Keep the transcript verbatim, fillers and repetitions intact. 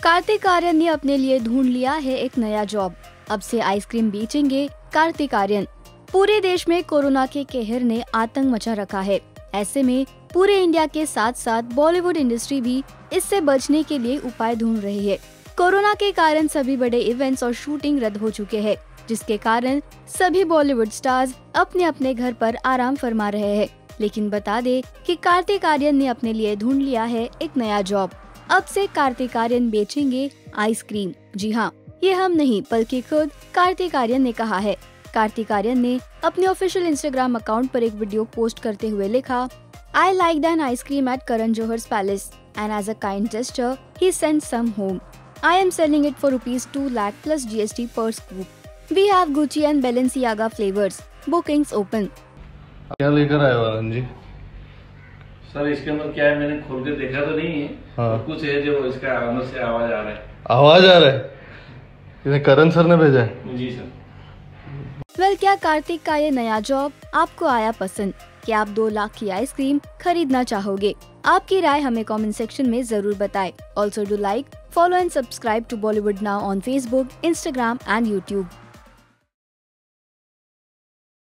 कार्तिक आर्यन ने अपने लिए ढूंढ लिया है एक नया जॉब। अब से आइसक्रीम बेचेंगे कार्तिक आर्यन। पूरे देश में कोरोना के कहर ने आतंक मचा रखा है। ऐसे में पूरे इंडिया के साथ साथ बॉलीवुड इंडस्ट्री भी इससे बचने के लिए उपाय ढूंढ रही है। कोरोना के कारण सभी बड़े इवेंट्स और शूटिंग रद्द हो चुके हैं, जिसके कारण सभी बॉलीवुड स्टार्स अपने अपने घर पर आराम फरमा रहे हैं। लेकिन बता दे कि कार्तिक आर्यन ने अपने लिए ढूंढ लिया है एक नया जॉब। अब से कार्तिक आर्यन बेचेंगे आइसक्रीम। जी हाँ, ये हम नहीं बल्कि खुद कार्तिक आर्यन ने कहा है। कार्तिक आर्यन ने अपने ऑफिशियल इंस्टाग्राम अकाउंट पर एक वीडियो पोस्ट करते हुए लिखा, I liked an ice cream at Karan Johar's palace and as a kind gesture he sent some home. I am selling it for rupees two lakh plus G S T per scoop. We have Gucci and Balenciaga flavors. Bookings open. क्या लेकर आए Varun ji? Sir इसके अंदर क्या है, मैंने खोल के देखा तो नहीं है। हाँ। कुछ है जो इसका अंदर से आवाज आ रहा है। आवाज आ रहा है? इन्हें करण सर ने भेजा है? जी सर। वेल well, क्या कार्तिक का ये नया जॉब आपको आया पसंद? क्या आप दो लाख की आइसक्रीम खरीदना चाहोगे? आपकी राय हमें कमेंट सेक्शन में जरूर बताएं। Also do like, follow and subscribe to Bollywood now on Facebook, Instagram and YouTube.